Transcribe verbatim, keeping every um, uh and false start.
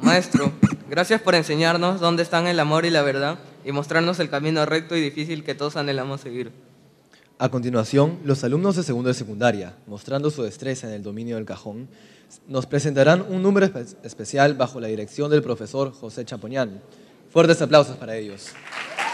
Maestro, gracias por enseñarnos dónde están el amor y la verdad y mostrarnos el camino recto y difícil que todos anhelamos seguir. A continuación, los alumnos de segundo de secundaria, mostrando su destreza en el dominio del cajón, nos presentarán un número espe- especial bajo la dirección del profesor José Chapoñán. Fuertes aplausos para ellos.